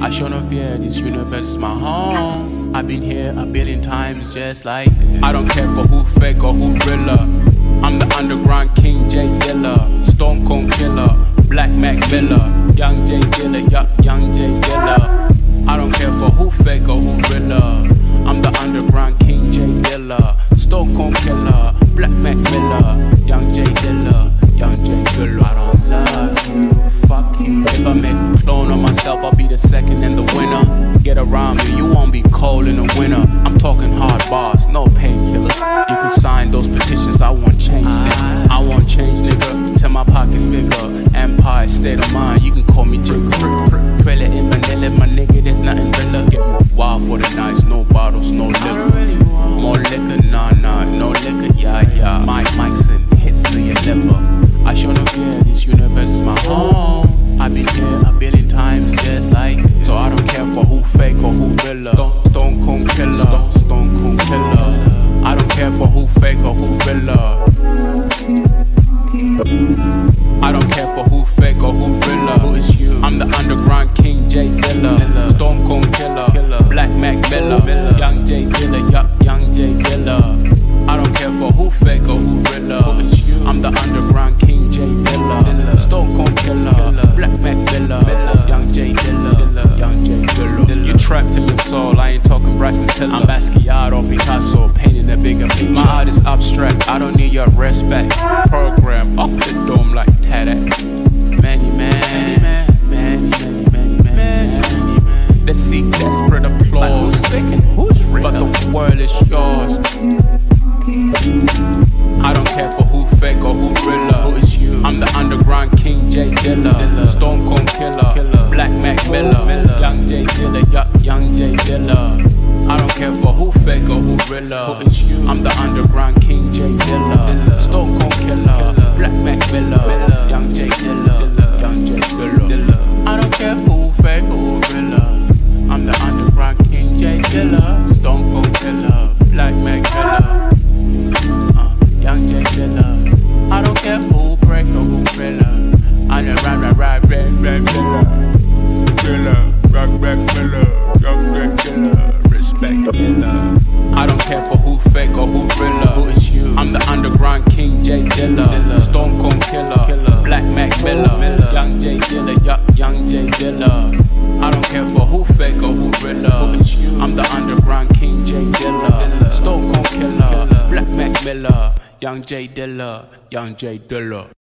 I shouldn't fear, this universe is my home. I've been here a billion times just like this. I don't care for who fake or who thriller. I'm the underground king, J Dilla, Stone Cold Killer, Black Mac Miller, Young J Dilla, yup, Young J Dilla. I don't care for who fake or who thriller. I'm the underground king, J Dilla, Stone Cold Killer, Black Mac Miller, Young J Dilla, Young J Dilla. I don't love you, fuck you. If I make a clone of myself, I'll be the second and the winner. Get around me, you won't be cold in the winter. I'm talking hard bars, no painkillers. You can sign those petitions, I want change, nigga. I want change, nigga, till my pocket's bigger. Empire, state of mind, you can call me Jigga. Trailer in vanilla, my nigga, there's nothing realer. Get wild for the nights, no bottles, no liquor. More liquor, nah, no liquor, yeah. My mics and hits to your liver. I shouldn't fear, this universe is my home. I've been here a billion times just like this. So I don't care for who fake or who thriller. Stone Cold Killer, Stone Cold Killer. I don't care for who fake or who thriller. I don't care for who fake or who thriller. Who is you? I'm the underground king, J Dilla, Stone Cold Killer, Black Mac Miller, Young J Dilla, yup, Young J Dilla. I don't care for who fake or who thriller. Who is you? I'm the underground king, J Dilla, Stone Cold Killer, Black Mac Miller, Young J Dilla, Young J Dilla. You trapped in your soul, I ain't talking Bryson Tiller. I'm Basquiat or Picasso, painting a bigger picture. My art is abstract, I don't need your respect. Program off the dome like Tadak. Many man. Let's seek desperate applause. Like who's faking, who's real? But the world is yours. I don't care for who fake or who thriller. Who is you? I'm the underground king, J Dilla, Stone Cold Killer, Black Mac Miller, Young J Dilla, yup, Young J Dilla. I don't care for who fake or who thriller. Who is you? I'm the underground king, J Dilla, Stone Cold Killer, Black Mac Miller, Young J Dilla, Young J Dilla. I don't care for who fake or who thriller. I'm the underground king, J Dilla, Stone Cold Killer, Black Mac Miller, Young J Dilla. I don't care who break or who thriller. I'm the rap, Black Mac Miller, Young J Dilla, respect Dilla. I don't care for who fake or who thriller. Who is you? I'm the underground king, J Dilla, Stone Cold Killer, Black Mac Miller, Young J Dilla, yup, Young J Dilla. I don't care for who fake or who thriller. Who is you? I'm the underground king, J Dilla, Stone Cold Killer, Black Mac Miller, Young J Dilla, Young J Dilla.